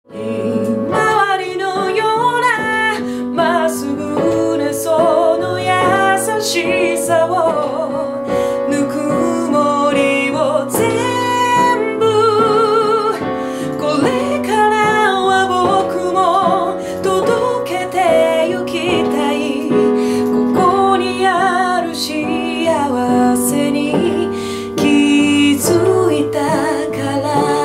周りのようなまっすぐなその優しさをぬくもりを全部これからは僕も届けてゆきたいここにある幸せに気づいたから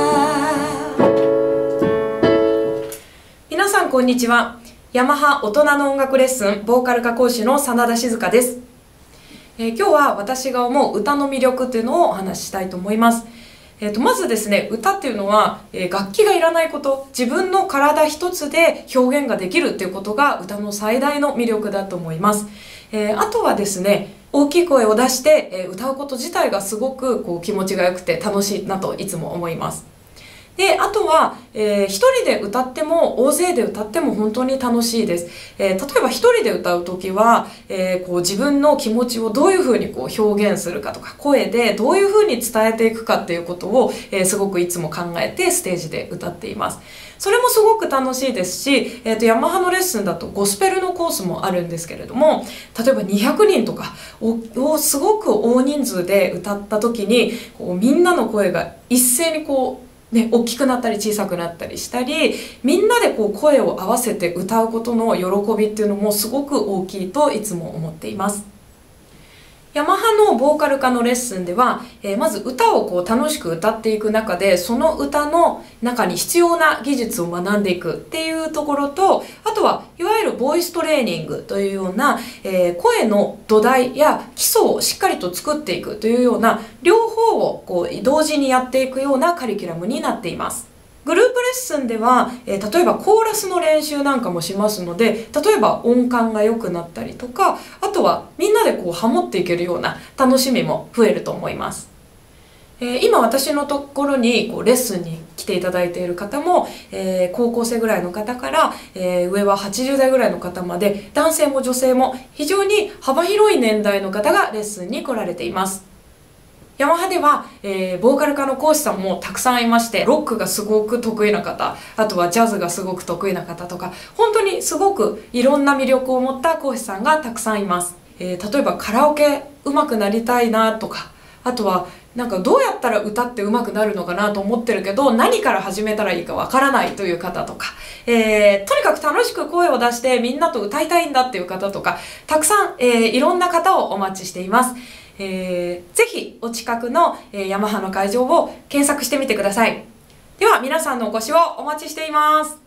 皆さんこんにちは。ヤマハ大人の音楽レッスンボーカル科講師の真田静香です。今日は私が思う歌の魅力というのをお話ししたいと思います。まずですね、歌っていうのは、楽器がいらないこと、自分の体一つで表現ができるということが歌の最大の魅力だと思います。あとはですね、大きい声を出して、歌うこと自体がすごく気持ちが良くて楽しいなといつも思います。で、あとは、一人で歌っても大勢で歌っても本当に楽しいです。例えば一人で歌うときは、自分の気持ちをどういうふうに表現するかとか、声でどういうふうに伝えていくかっていうことを、すごくいつも考えてステージで歌っています。それもすごく楽しいですし、ヤマハのレッスンだとゴスペルのコースもあるんですけれども、例えば200人とかをすごく大人数で歌った時に、みんなの声が一斉に大きくなったり小さくなったりしたり、みんなで声を合わせて歌うことの喜びっていうのもすごく大きいといつも思っています。ヤマハのボーカル科のレッスンでは、まず歌を楽しく歌っていく中で、その歌の中に必要な技術を学んでいくっていうところと、あとはいわゆるボイストレーニングというような、声の土台や基礎をしっかりと作っていくというような両方を同時にやっていくようなカリキュラムになっています。グループレッスンでは、例えばコーラスの練習なんかもしますので、例えば音感が良くなったりとか、あとはみんなでハモっていけるような楽しみも増えると思います。今私のところにレッスンに来ていただいている方も、高校生ぐらいの方から、上は80代ぐらいの方まで、男性も女性も非常に幅広い年代の方がレッスンに来られています。ヤマハでは、ボーカル科の講師さんもたくさんいまして、ロックがすごく得意な方、あとはジャズがすごく得意な方とか、本当にすごくいろんな魅力を持った講師さんがたくさんいます。例えばカラオケ上手くなりたいなとか、あとはどうやったら歌って上手くなるのかなと思ってるけど、何から始めたらいいかわからないという方とか、とにかく楽しく声を出してみんなと歌いたいんだっていう方とか、たくさん、いろんな方をお待ちしています。ぜひお近くの、ヤマハの会場を検索してみてください。では皆さんのお越しをお待ちしています。